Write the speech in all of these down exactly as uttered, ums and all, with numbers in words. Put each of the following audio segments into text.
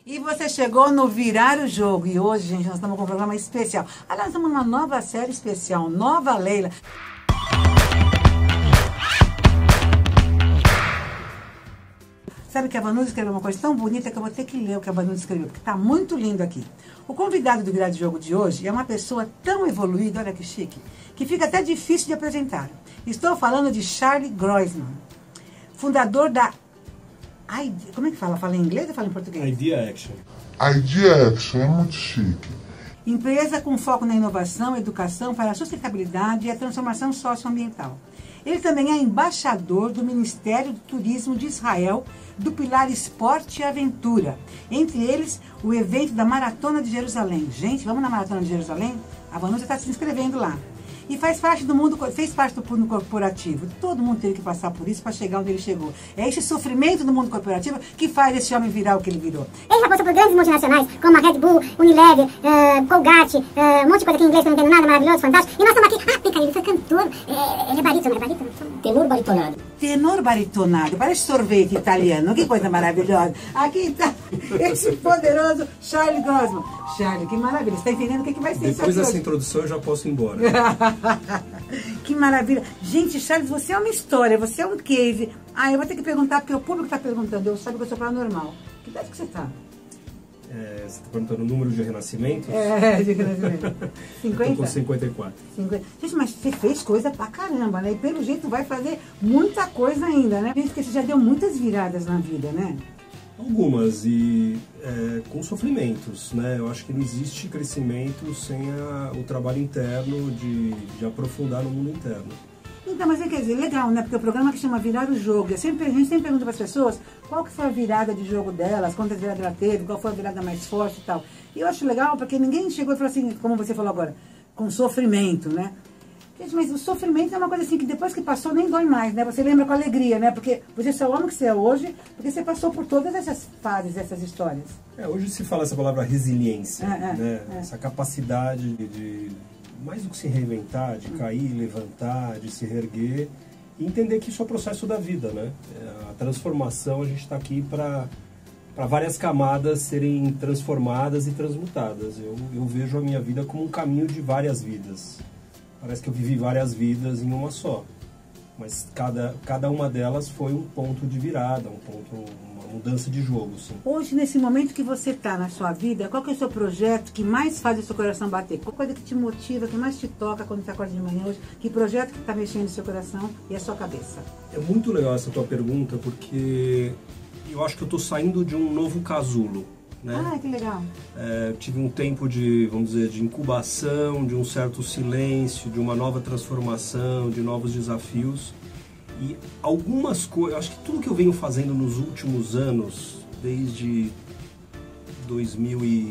E você chegou no Virar o Jogo. E hoje, gente, nós estamos com um programa especial. Aliás, estamos numa nova série especial, Nova Leila. Sabe que a Vanusa escreveu uma coisa tão bonita que eu vou ter que ler o que a Vanusa escreveu, porque está muito lindo aqui. O convidado do Virar o Jogo de hoje é uma pessoa tão evoluída, olha que chique, que fica até difícil de apresentar. Estou falando de Charlie Groisman, fundador da... Como é que fala? Fala em inglês ou fala em português? Idea Action. Idea Action é muito chique. Empresa com foco na inovação, educação para a sustentabilidade e a transformação socioambiental. Ele também é embaixador do Ministério do Turismo de Israel, do pilar Esporte e Aventura. Entre eles, o evento da Maratona de Jerusalém. Gente, vamos na Maratona de Jerusalém? A Vanusa está se inscrevendo lá. E faz parte do mundo, fez parte do mundo corporativo. Todo mundo teve que passar por isso para chegar onde ele chegou. É esse sofrimento do mundo corporativo que faz esse homem virar o que ele virou. Ele já passou por grandes multinacionais, como a Red Bull, Unilever, uh, Colgate, uh, um monte de coisa aqui em inglês que eu não entendo nada, maravilhoso, fantástico. E nós estamos aqui, ah, tem cara, ele foi cantor, é, ele é barítono, é barítono? Tenor baritonado. Tenor baritonado, parece sorvete italiano, que coisa maravilhosa. Aqui está esse poderoso Charlie Groisman. Charlie, que maravilha, você está entendendo o que, que vai ser isso aqui Depois dessa hoje? introdução eu já posso ir embora. Que maravilha. Gente, Charles, você é uma história, você é um case. Ah, eu vou ter que perguntar, porque o público está perguntando. Eu sabe que eu sou paranormal. Que idade que você está? É, você está perguntando o número de renascimentos? É, de renascimento. cinquenta? Estou com cinquenta e quatro. cinquenta. Gente, mas você fez coisa pra caramba, né? E pelo jeito vai fazer muita coisa ainda, né? Gente, porque você já deu muitas viradas na vida, né? Algumas, e é, com sofrimentos, né? Eu acho que não existe crescimento sem a, o trabalho interno de, de aprofundar no mundo interno. Então, mas é, quer dizer, legal, né? Porque o programa que chama Virar o Jogo, eu sempre, a gente sempre pergunta para as pessoas qual que foi a virada de jogo delas, quantas viradas ela teve, qual foi a virada mais forte e tal. E eu acho legal porque ninguém chegou e falou assim, como você falou agora, com sofrimento, né? Gente, mas o sofrimento é uma coisa assim que depois que passou nem dói mais, né? Você lembra com alegria, né? Porque você só é o homem que você é hoje, porque você passou por todas essas fases, essas histórias. É, hoje se fala essa palavra resiliência, é, é, né? É. Essa capacidade de, de, mais do que se reinventar, de cair, levantar, de se reerguer e entender que isso é o processo da vida, né? A transformação, a gente está aqui para para várias camadas serem transformadas e transmutadas. Eu, eu vejo a minha vida como um caminho de várias vidas. Parece que eu vivi várias vidas em uma só, mas cada, cada uma delas foi um ponto de virada, um ponto, uma mudança de jogo. Sim. Hoje, nesse momento que você está na sua vida, qual que é o seu projeto que mais faz o seu coração bater? Qual coisa que te motiva, que mais te toca quando você acorda de manhã hoje? Que projeto que está mexendo no seu coração e a sua cabeça? É muito legal essa tua pergunta, porque eu acho que eu estou saindo de um novo casulo. Né? Ah, que legal. É, tive um tempo de, vamos dizer, de incubação, de um certo silêncio, de uma nova transformação, de novos desafios. E algumas coisas, acho que tudo que eu venho fazendo nos últimos anos, desde dois mil e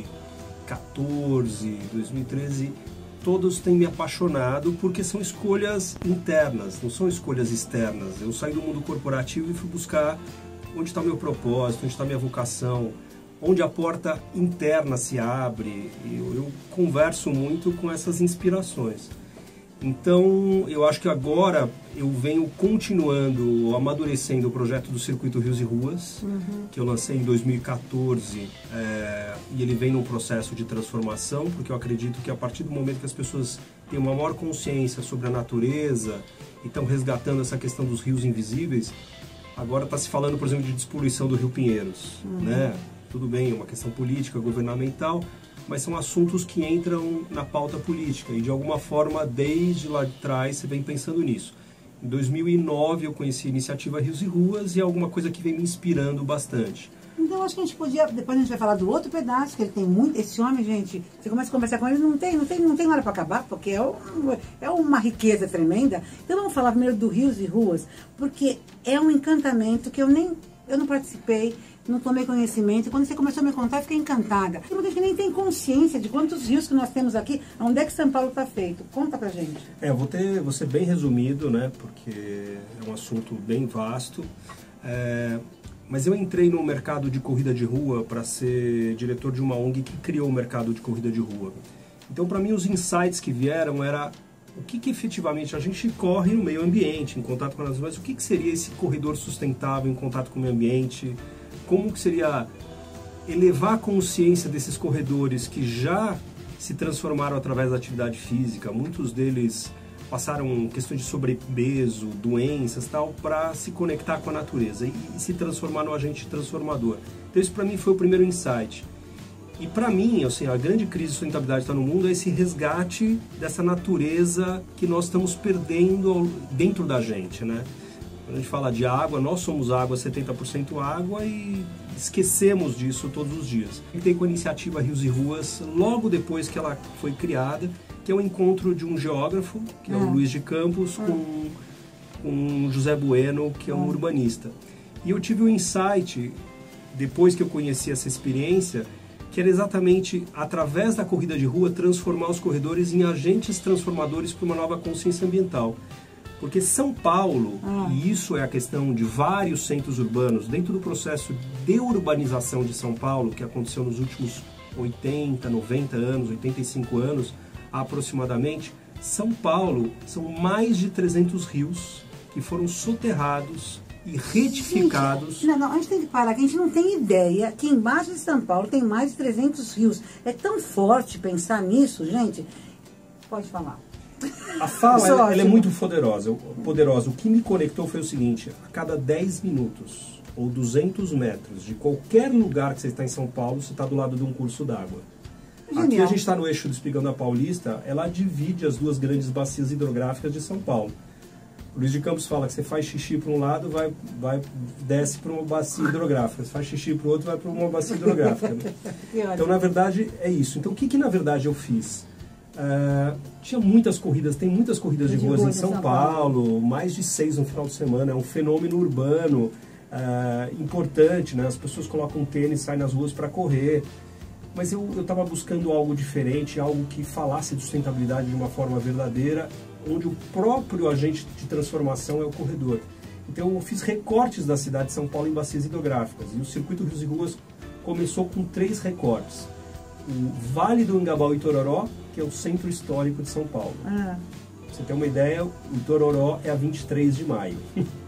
quatorze, dois mil e treze, todos têm me apaixonado porque são escolhas internas, não são escolhas externas. Eu saí do mundo corporativo e fui buscar onde está meu propósito, onde está minha vocação, onde a porta interna se abre. Eu, eu converso muito com essas inspirações. Então, eu acho que agora eu venho continuando, amadurecendo o projeto do Circuito Rios e Ruas, uhum. que eu lancei em dois mil e quatorze, é, e ele vem num processo de transformação, porque eu acredito que a partir do momento que as pessoas têm uma maior consciência sobre a natureza e estão resgatando essa questão dos rios invisíveis, agora está se falando, por exemplo, de despoluição do Rio Pinheiros, uhum. né? Tudo bem, é uma questão política, governamental, mas são assuntos que entram na pauta política e de alguma forma desde lá de trás você vem pensando nisso. Em dois mil e nove eu conheci a iniciativa Rios e Ruas e é alguma coisa que vem me inspirando bastante. Então acho que a gente podia, depois a gente vai falar do outro pedaço, que ele tem muito, esse homem, gente, você começa a conversar com ele, não tem, não tem, não tem hora para acabar, porque é, um, é uma riqueza tremenda. Então vamos falar primeiro do Rios e Ruas, porque é um encantamento que eu nem, eu não participei, não tomei conhecimento. Quando você começou a me contar, eu fiquei encantada. Tem muita gente que nem tem consciência de quantos rios que nós temos aqui, onde é que São Paulo está feito. Conta pra gente. É, eu vou, ter, vou ser bem resumido, né, porque é um assunto bem vasto. É, mas eu entrei no mercado de corrida de rua para ser diretor de uma O N G que criou o mercado de corrida de rua. Então, para mim, os insights que vieram era o que, que efetivamente a gente corre no meio ambiente, em contato com as mas o que, que seria esse corredor sustentável em contato com o meio ambiente, como que seria elevar a consciência desses corredores que já se transformaram através da atividade física, muitos deles passaram questões de sobrepeso, doenças, tal, para se conectar com a natureza e, e se transformar no agente transformador. Então isso para mim foi o primeiro insight. E para mim, assim, a grande crise de sustentabilidade que está no mundo é esse resgate dessa natureza que nós estamos perdendo dentro da gente, né? Quando a gente fala de água, nós somos água, setenta por cento água, e esquecemos disso todos os dias. Eu tenho com a iniciativa Rios e Ruas, logo depois que ela foi criada, que é o encontro de um geógrafo, que é, é o Luiz de Campos, é. com, com José Bueno, que é um é. urbanista. E eu tive um insight, depois que eu conheci essa experiência, que era exatamente, através da corrida de rua, transformar os corredores em agentes transformadores para uma nova consciência ambiental. Porque São Paulo, ah. e isso é a questão de vários centros urbanos, dentro do processo de urbanização de São Paulo, que aconteceu nos últimos oitenta, noventa anos, oitenta e cinco anos aproximadamente, São Paulo são mais de trezentos rios que foram soterrados e retificados. Gente, não, não, a gente tem que parar, que a gente não tem ideia que embaixo de São Paulo tem mais de trezentos rios. É tão forte pensar nisso, gente. Pode falar. A fala ela, ela é muito poderosa, poderosa. O que me conectou foi o seguinte: a cada dez minutos ou duzentos metros de qualquer lugar que você está em São Paulo, você está do lado de um curso d'água. Aqui a gente está no eixo do Espigão da Paulista, ela divide as duas grandes bacias hidrográficas de São Paulo. O Luiz de Campos fala que você faz xixi para um lado, vai, vai, desce para uma bacia hidrográfica. Você faz xixi para o outro, vai para uma bacia hidrográfica. Né? Então, na verdade, é isso. Então, o que, que na verdade eu fiz? Uh, tinha muitas corridas, tem muitas corridas de, de ruas em São, São Paulo, Paulo, mais de seis no final de semana. É um fenômeno urbano uh, importante, né? As pessoas colocam tênis, saem nas ruas para correr. Mas eu estava buscando algo diferente, algo que falasse de sustentabilidade de uma forma verdadeira, onde o próprio agente de transformação é o corredor. Então eu fiz recortes da cidade de São Paulo em bacias hidrográficas, e o Circuito Rios e Ruas começou com três recortes. O Vale do Engabaú e Itororó, que é o centro histórico de São Paulo. Ah. Pra você ter uma ideia, o Itororó é a vinte e três de maio.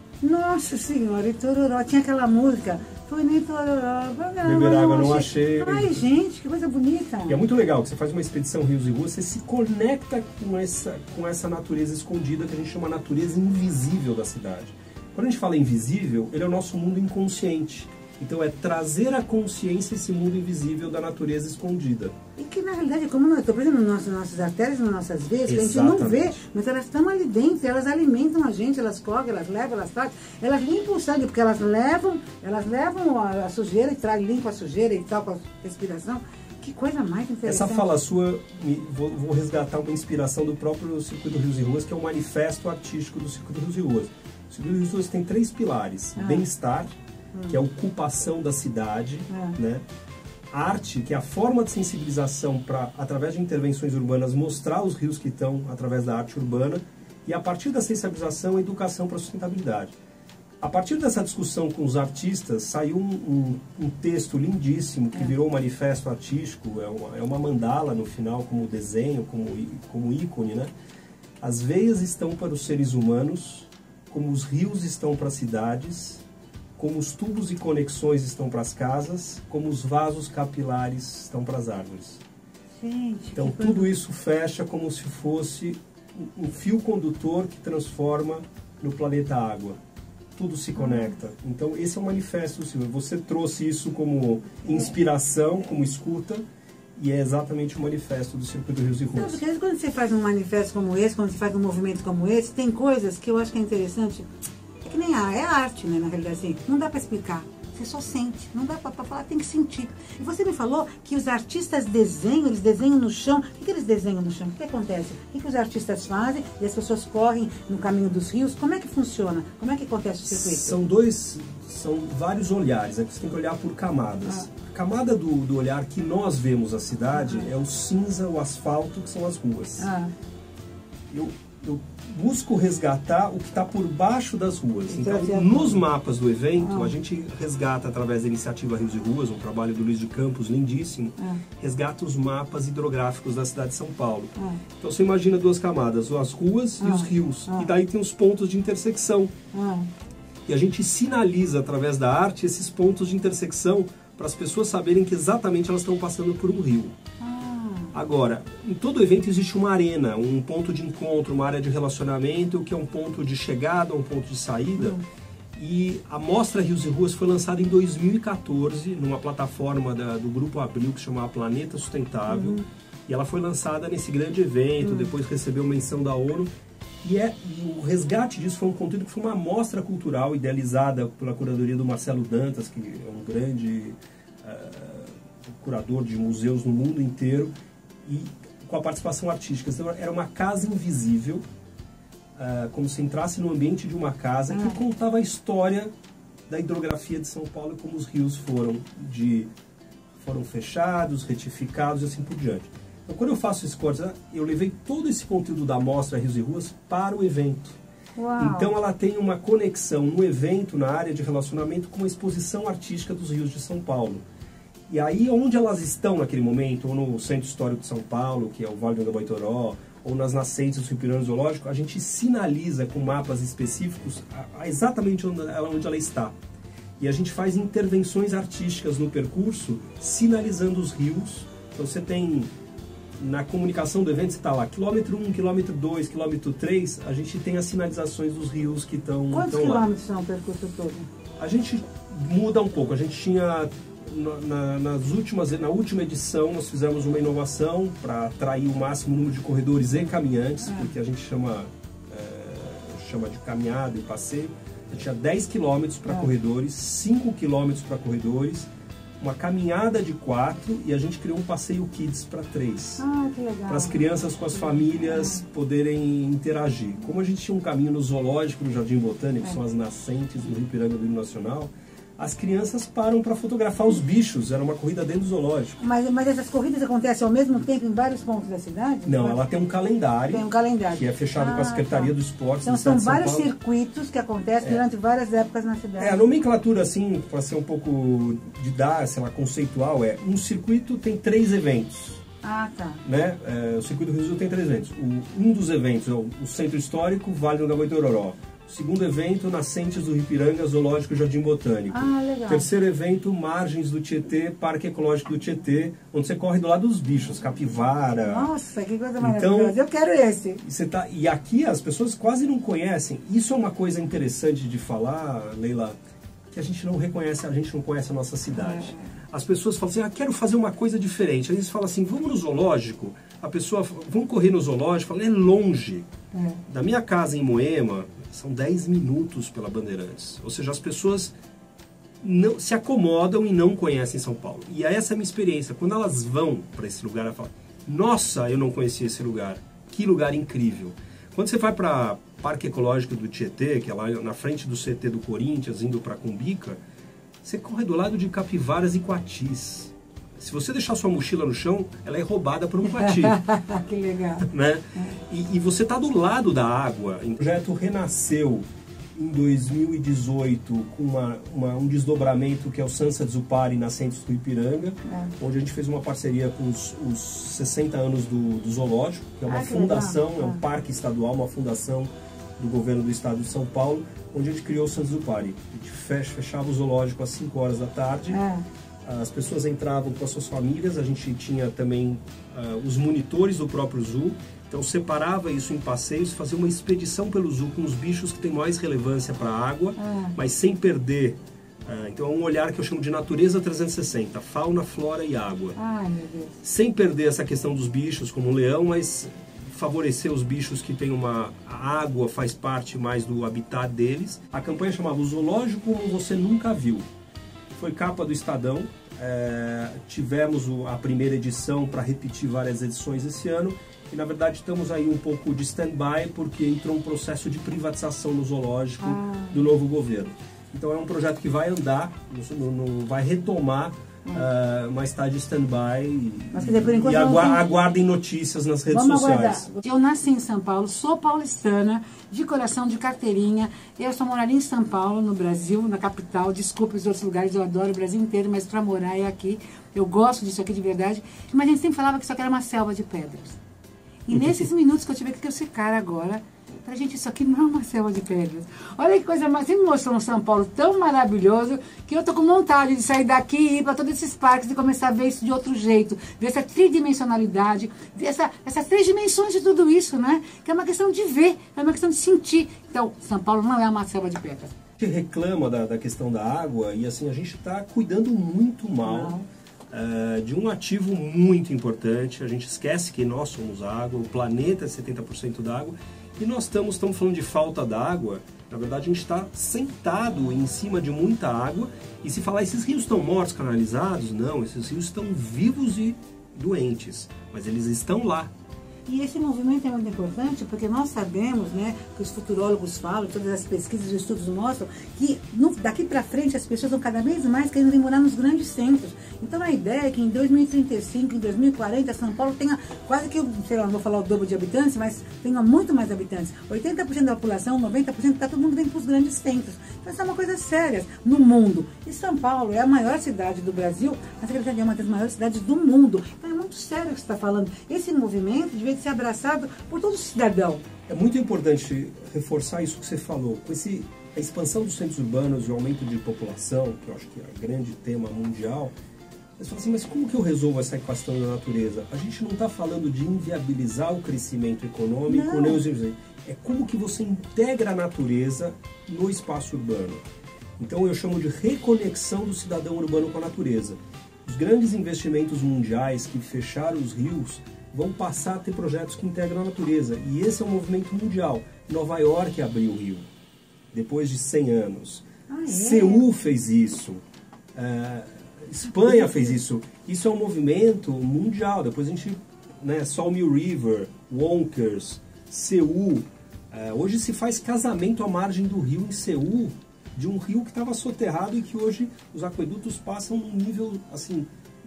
Nossa Senhora, Itororó, tinha aquela música... Foi no Itororó, beber água não achei. Ai, gente, que coisa bonita. E é muito legal que você faz uma expedição Rios e Ruas, você se conecta com essa, com essa natureza escondida que a gente chama natureza invisível da cidade. Quando a gente fala invisível, ele é o nosso mundo inconsciente. Então é trazer à consciência esse mundo invisível da natureza escondida. E que na realidade, como eu estou presente nas nossas artérias, nas nossas veias, que a gente não vê, mas elas estão ali dentro, elas alimentam a gente, elas correm, elas levam, elas trazem, elas limpam o sangue, porque elas levam, elas levam a, a sujeira e trazem, limpam a sujeira e tal, com a respiração. Que coisa mais interessante. Essa fala sua, vou, vou resgatar uma inspiração do próprio Circuito Rios e Ruas, que é o manifesto artístico do Circuito Rios e Ruas. O Circuito Rios e Ruas tem três pilares: ah. bem-estar, que é a ocupação da cidade, é. né? Arte, que é a forma de sensibilização para, através de intervenções urbanas, mostrar os rios que estão através da arte urbana, e a partir da sensibilização, a educação para a sustentabilidade. A partir dessa discussão com os artistas, saiu um, um, um texto lindíssimo que é. virou um manifesto artístico, é uma, é uma mandala no final, como desenho, como, como ícone, né? As veias estão para os seres humanos, como os rios estão para as cidades, como os tubos e conexões estão para as casas, como os vasos capilares estão para as árvores. Gente, então tudo isso fecha como se fosse um fio condutor que transforma no planeta água. Tudo se conecta. Então esse é o manifesto, Silvia. Você trouxe isso como inspiração, como escuta, e é exatamente o manifesto do Circuito Rios e Ruas. Porque quando você faz um manifesto como esse, quando você faz um movimento como esse, tem coisas que eu acho que é interessante. É que nem a, é arte, né, na realidade, assim, não dá para explicar, você só sente, não dá para falar, tem que sentir. E você me falou que os artistas desenham, eles desenham no chão. O que, que eles desenham no chão? O que, que acontece? O que, que os artistas fazem e as pessoas correm no caminho dos rios? Como é que funciona? Como é que acontece o circuito? São dois, são vários olhares, né? Você tem que olhar por camadas. Ah. A camada do, do olhar que nós vemos a cidade ah. é o cinza, o asfalto, que são as ruas. Ah. Eu, eu busco resgatar o que está por baixo das ruas. Então, nos mapas do evento, ah. a gente resgata, através da iniciativa Rios e Ruas, um trabalho do Luiz de Campos, lindíssimo, ah. resgata os mapas hidrográficos da cidade de São Paulo. Ah. Então, você imagina duas camadas, as ruas ah. e os rios. Ah. E daí tem os pontos de intersecção. Ah. E a gente sinaliza, através da arte, esses pontos de intersecção para as pessoas saberem que exatamente elas estão passando por um rio. Ah. Agora, em todo evento existe uma arena, um ponto de encontro, uma área de relacionamento, que é um ponto de chegada, um ponto de saída. Hum. E a Mostra Rios e Ruas foi lançada em dois mil e quatorze, numa plataforma da, do Grupo Abril, que se chamava Planeta Sustentável. Uhum. E ela foi lançada nesse grande evento, uhum. depois recebeu menção da ONU. E, é, e o resgate disso foi um conteúdo que foi uma mostra cultural idealizada pela curadoria do Marcelo Dantas, que é um grande uh, curador de museus no mundo inteiro, e com a participação artística. Então, era uma casa invisível, Uh, como se entrasse no ambiente de uma casa que contava a história da hidrografia de São Paulo e como os rios foram, de, foram fechados, retificados e assim por diante. Então, quando eu faço esse corte, eu levei todo esse conteúdo da Mostra Rios e Ruas para o evento. Uau. Então ela tem uma conexão no evento, na área de relacionamento, com a exposição artística dos rios de São Paulo. E aí, onde elas estão naquele momento, ou no Centro Histórico de São Paulo, que é o Vale do Angabaitoró, ou nas nascentes do Rio Piranga Zoológico, a gente sinaliza com mapas específicos a, a exatamente onde ela, onde ela está. E a gente faz intervenções artísticas no percurso, sinalizando os rios. Então você tem, na comunicação do evento, você está lá, quilômetro um, quilômetro dois, quilômetro três, a gente tem as sinalizações dos rios que estão lá. Quantos quilômetros são o percurso todo? A gente muda um pouco, a gente tinha... Na, nas últimas, na última edição nós fizemos uma inovação para atrair o máximo número de corredores e caminhantes, é. porque a gente chama, é, chama de caminhada e passeio. A gente tinha dez quilômetros para é. corredores, cinco quilômetros para corredores, uma caminhada de quatro e a gente criou um passeio kids para três. Ah, que legal. Para as crianças com as famílias é. poderem interagir. Como a gente tinha um caminho no zoológico, no Jardim Botânico, que é. são as nascentes do Rio Piranga do Hino Nacional, as crianças param para fotografar os bichos, era uma corrida dentro do zoológico. Mas, mas essas corridas acontecem ao mesmo tempo em vários pontos da cidade? Não, pode? Ela tem um calendário, tem um calendário. que é fechado ah, com a Secretaria tá. do Esporte. Então são vários circuitos que acontecem é. durante várias épocas na cidade. É, a nomenclatura, assim, para ser um pouco de dar, sei lá, conceitual, é um circuito tem três eventos. Ah, tá. Né? É, o circuito do Rio tem três eventos. O, um dos eventos é o, o Centro Histórico, Vale do Angabaitoró. Segundo evento, Nascentes do Rio Piranga, Zoológico e Jardim Botânico. Ah, legal. Terceiro evento, Margens do Tietê, Parque Ecológico do Tietê, onde você corre do lado dos bichos, capivara. Nossa, que coisa maravilhosa. Então, eu quero esse. Você tá, e aqui as pessoas quase não conhecem. Isso é uma coisa interessante de falar, Leila, que a gente não reconhece, a gente não conhece a nossa cidade. É. As pessoas falam assim, ah, quero fazer uma coisa diferente. Aí eles falam assim, vamos no zoológico. A pessoa, vamos correr no zoológico. Fala, é longe. É. Da minha casa em Moema, são dez minutos pela Bandeirantes. Ou seja, as pessoas não, se acomodam e não conhecem São Paulo. E essa é a minha experiência. Quando elas vão para esse lugar, elas falam, nossa, eu não conhecia esse lugar. Que lugar incrível. Quando você vai para Parque Ecológico do Tietê, que é lá na frente do C T do Corinthians, indo para Cumbica, você corre do lado de capivaras e coatis. Se você deixar sua mochila no chão, ela é roubada por um coati. Que legal. Né? E, e você está do lado da água. O projeto renasceu em dois mil e dezoito com uma, uma, um desdobramento que é o Sansa Zupari Nascentes do Ipiranga, é. onde a gente fez uma parceria com os, os sessenta anos do, do Zoológico, que é uma ah, fundação, é um parque estadual, uma fundação do governo do estado de São Paulo, onde a gente criou o Sansa Zupari. A gente fecha, fechava o zoológico às cinco horas da tarde. É. As pessoas entravam com as suas famílias, a gente tinha também uh, os monitores do próprio zoo, então separava isso em passeios, fazia uma expedição pelo zoo com os bichos que têm mais relevância para a água, ah. mas sem perder. Uh, então é um olhar que eu chamo de natureza trezentos e sessenta, fauna, flora e água. Ai, meu Deus. Sem perder essa questão dos bichos, como o leão, mas favorecer os bichos que têm uma... A água faz parte mais do habitat deles. A campanha chamava O Zoológico Como Você Nunca Viu. Foi capa do Estadão, é, tivemos o, a primeira edição para repetir várias edições esse ano e na verdade estamos aí um pouco de stand-by porque entrou um processo de privatização no zoológico ah. do novo governo. Então é um projeto que vai andar, no, no, vai retomar, uh, mas está de stand-by e, e agu aguardem notícias nas redes Vamos sociais. Aguardar. Eu nasci em São Paulo, sou paulistana, de coração, de carteirinha. Eu só moraria em São Paulo, no Brasil, na capital. Desculpe os outros lugares, eu adoro o Brasil inteiro, mas para morar é aqui. Eu gosto disso aqui de verdade. Mas a gente sempre falava que isso aqui era uma selva de pedras. E nesses minutos que eu tive aqui, que eu esse cara agora, Pra gente, isso aqui não é uma selva de pedras. Olha que coisa mais. Você me mostrou um São Paulo tão maravilhoso que eu tô com vontade de sair daqui e ir para todos esses parques e começar a ver isso de outro jeito. Ver essa tridimensionalidade, ver essa, essas três dimensões de tudo isso, né? Que é uma questão de ver, é uma questão de sentir. Então, São Paulo não é uma selva de pedras. A gente reclama da, da questão da água e assim, a gente está cuidando muito mal uh, de um ativo muito importante. A gente esquece que nós somos água, o planeta é setenta por cento d'água. E nós estamos, estamos falando de falta d'água, na verdade a gente está sentado em cima de muita água, e se falar, esses rios estão mortos, canalizados, não, esses rios estão vivos e doentes, mas eles estão lá. E esse movimento é muito importante porque nós sabemos, né, que os futurólogos falam, todas as pesquisas e estudos mostram que no, daqui para frente as pessoas vão cada vez mais querendo vir morar nos grandes centros. Então a ideia é que em dois mil e trinta e cinco, em dois mil e quarenta, São Paulo tenha quase que, sei lá, não vou falar o dobro de habitantes, mas tenha muito mais habitantes. oitenta por cento da população, noventa por cento, está todo mundo dentro dos grandes centros. Então isso é uma coisa séria no mundo. E São Paulo é a maior cidade do Brasil, mas é uma das maiores cidades do mundo. Então é muito sério o que você está falando. Esse movimento devia ser abraçado por todo cidadão. É muito importante reforçar isso que você falou. Com esse, a expansão dos centros urbanos e o aumento de população, que eu acho que é o grande tema mundial, você fala assim, mas como que eu resolvo essa equação da natureza? A gente não está falando de inviabilizar o crescimento econômico, não. nem os... É como que você integra a natureza no espaço urbano. Então eu chamo de reconexão do cidadão urbano com a natureza. Os grandes investimentos mundiais que fecharam os rios vão passar a ter projetos que integram a natureza. E esse é um movimento mundial. Nova York abriu o rio, depois de cem anos. Ah, é? Seul fez isso. Uh, Espanha fez isso. Isso é um movimento mundial. Depois a gente... Né, Sawmill River, Wonkers, Seul. Uh, hoje se faz casamento à margem do rio em Seul, de um rio que estava soterrado e que hoje os aquedutos passam num nível, assim...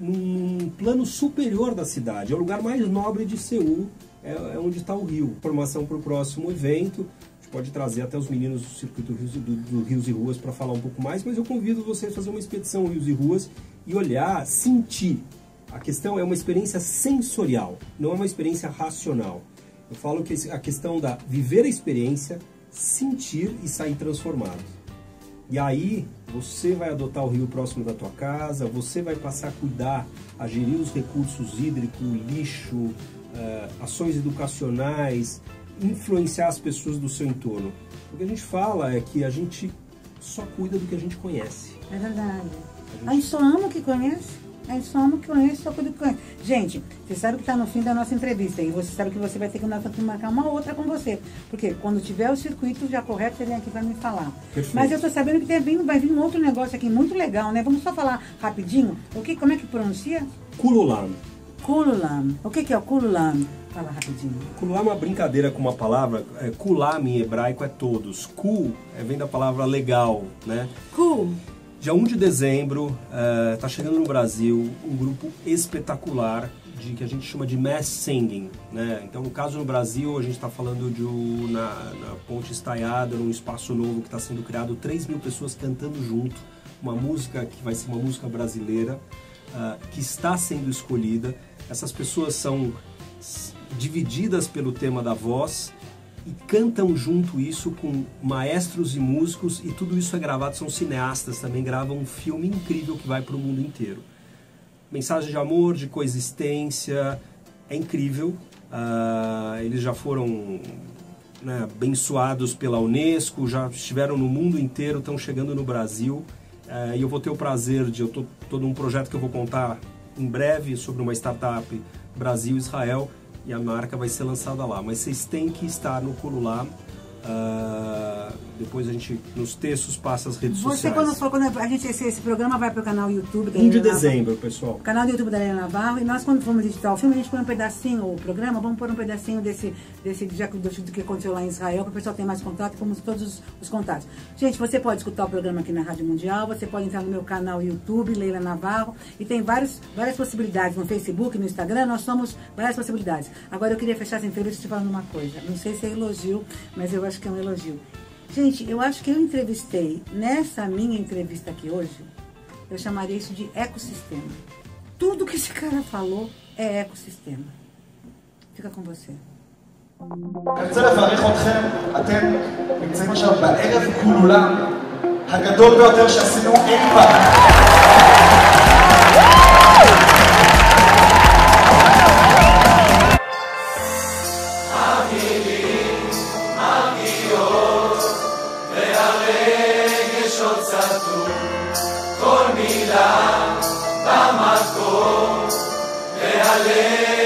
num plano superior da cidade. É o lugar mais nobre de Seul, é, é onde está o rio. Formação para o próximo evento, a gente pode trazer até os meninos do Circuito Rios, do, do Rios e Ruas para falar um pouco mais, mas eu convido você a fazer uma expedição Rios e Ruas e olhar, sentir. A questão é uma experiência sensorial, não é uma experiência racional. Eu falo que a questão da viver a experiência, sentir e sair transformado. E aí, você vai adotar o rio próximo da tua casa, você vai passar a cuidar, a gerir os recursos hídricos, lixo, uh, ações educacionais, influenciar as pessoas do seu entorno. O que a gente fala é que a gente só cuida do que a gente conhece. É verdade. A gente, a gente só ama o que conhece. A gente só ama o que conhece, só cuida do que conhece. Gente, você sabe que está no fim da nossa entrevista e você sabe que você vai ter que marcar uma outra com você. Porque quando tiver o circuito já correto, você vem aqui para me falar. Perfeito. Mas eu estou sabendo que tem, vai vir um outro negócio aqui muito legal, né? Vamos só falar rapidinho. O que, como é que pronuncia? Kululam. Kululam. O que, que é o Kululam? Fala rapidinho. Kululam é uma brincadeira com uma palavra. É, kulam em hebraico é todos. Ku é, vem da palavra legal, né? Ku. Dia um de dezembro, está uh, chegando no Brasil um grupo espetacular de que a gente chama de mass singing, né? Então, no caso no Brasil, a gente está falando de um, na, na Ponte Estaiada, num espaço novo que está sendo criado, três mil pessoas cantando junto, uma música que vai ser uma música brasileira, uh, que está sendo escolhida. Essas pessoas são divididas pelo tema da voz, e cantam junto isso com maestros e músicos, e tudo isso é gravado, são cineastas também, gravam um filme incrível que vai para o mundo inteiro. Mensagem de amor, de coexistência, é incrível. Uh, eles já foram, né, abençoados pela Unesco, já estiveram no mundo inteiro, estão chegando no Brasil, uh, e eu vou ter o prazer de, eu tô, tô num projeto que eu vou contar em breve sobre uma startup Brasil-Israel, e a marca vai ser lançada lá. Mas vocês têm que estar no Kululam. Uh, depois a gente, nos textos, passa as redes Você, sociais. quando for, quando a gente, esse, esse programa vai para o canal YouTube da um de Helena dezembro, Navarro, pessoal. canal do YouTube da Helena Navarro. E nós, quando formos editar o filme, a gente põe um pedacinho, o programa, vamos pôr um pedacinho desse, desse já, do, do que aconteceu lá em Israel, para o pessoal ter mais contato, como todos os, os contatos. Gente, você pode escutar o programa aqui na Rádio Mundial, você pode entrar no meu canal YouTube, Leila Navarro, e tem vários, várias possibilidades no Facebook, no Instagram, nós somos várias possibilidades. Agora eu queria fechar essa entrevista te falando uma coisa, não sei se é elogio, mas eu acho que é um elogio. Gente, eu acho que eu entrevistei, nessa minha entrevista aqui hoje, eu chamaria isso de ecossistema. Tudo que esse cara falou é ecossistema. Fica com você. אני רוצה לברך אתכם, אתם נמצאים עכשיו בערב כולולם הגדול ביותר שעשינו אי פעם. כל מילה במקום והלב